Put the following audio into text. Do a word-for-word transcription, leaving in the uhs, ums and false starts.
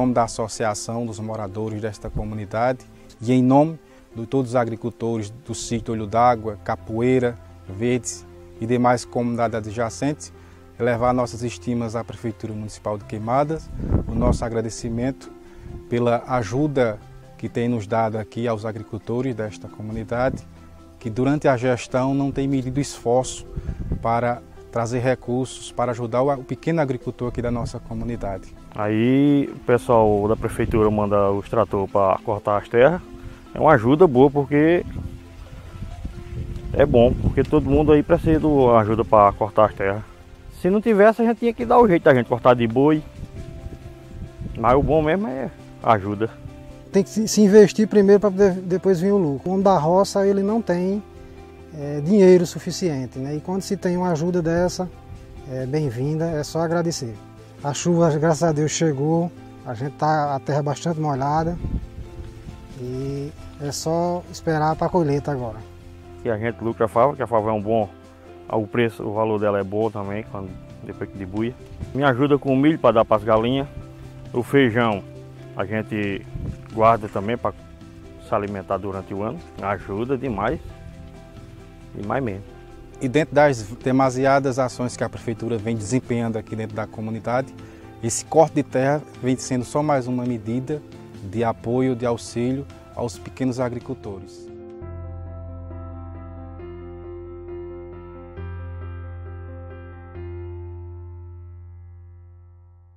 nome da associação dos moradores desta comunidade e em nome de todos os agricultores do sítio Olho d'Água, Capoeira, Verdes e demais comunidades adjacentes, levar nossas estimas à Prefeitura Municipal de Queimadas, o nosso agradecimento pela ajuda que tem nos dado aqui aos agricultores desta comunidade, que durante a gestão não tem medido esforço para trazer recursos para ajudar o pequeno agricultor aqui da nossa comunidade. Aí o pessoal da Prefeitura manda os tratores para cortar as terras. É uma ajuda boa, porque é bom, porque todo mundo aí precisa de ajuda para cortar as terras. Se não tivesse, a gente tinha que dar o jeito da gente cortar de boi. Mas o bom mesmo é ajuda. Tem que se investir primeiro para depois vir o lucro. O homem da roça, ele não tem é, dinheiro suficiente, né? E quando se tem uma ajuda dessa, é bem-vinda, é só agradecer. A chuva, graças a Deus, chegou, a gente tá a terra bastante molhada e é só esperar para a colheita agora. E a gente lucra a fava, que a fava é um bom, o preço, o valor dela é bom também, quando, depois que dibuia. Me ajuda com o milho para dar para as galinhas. O feijão a gente guarda também para se alimentar durante o ano. Ajuda demais, demais mesmo. E dentro das demasiadas ações que a Prefeitura vem desempenhando aqui dentro da comunidade, esse corte de terra vem sendo só mais uma medida de apoio, de auxílio aos pequenos agricultores.